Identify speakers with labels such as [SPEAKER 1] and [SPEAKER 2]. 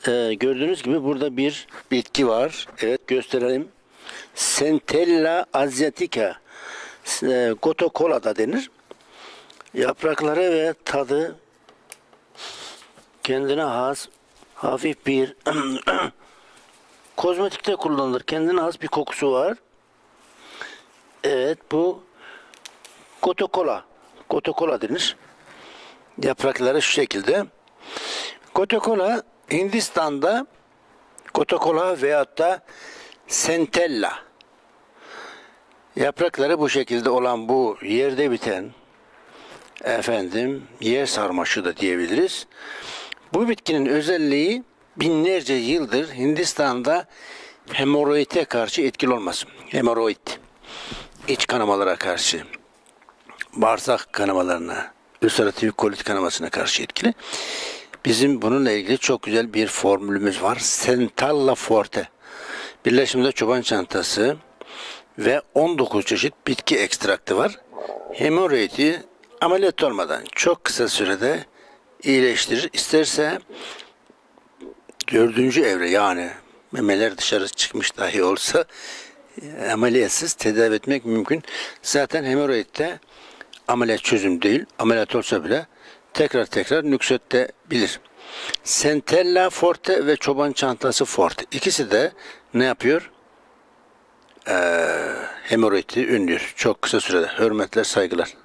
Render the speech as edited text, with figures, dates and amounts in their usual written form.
[SPEAKER 1] Gördüğünüz gibi burada bir bitki var. Evet, gösterelim. Centella asiatica. Gotokola da denir. Yaprakları ve tadı kendine has hafif bir kozmetikte kullanılır. Kendine has bir kokusu var. Evet, bu gotokola. Gotokola denir. Yaprakları şu şekilde. Gotokola Hindistan'da gotokola veyahut da centella. Yaprakları bu şekilde olan bu yerde biten yer sarmaşığı da diyebiliriz. Bu bitkinin özelliği binlerce yıldır Hindistan'da hemoroide karşı etkili olması. Hemoroid, iç kanamalara karşı, bağırsak kanamalarına, ülseratif kolit kanamasına karşı etkili. Bizim bununla ilgili çok güzel bir formülümüz var. Centella Forte. Birleşimde çoban çantası ve 19 çeşit bitki ekstraktı var. Hemoroidi ameliyat olmadan çok kısa sürede iyileştirir. İsterse 4. evre, yani memeler dışarı çıkmış dahi olsa ameliyatsız tedavi etmek mümkün. Zaten hemoroidde ameliyat çözüm değil. Ameliyat olsa bile tekrar nüksedebilir. Centella Forte ve çoban çantası Forte. İkisi de ne yapıyor? Hemoroidi önlüyor. Çok kısa sürede. Hürmetler, saygılar.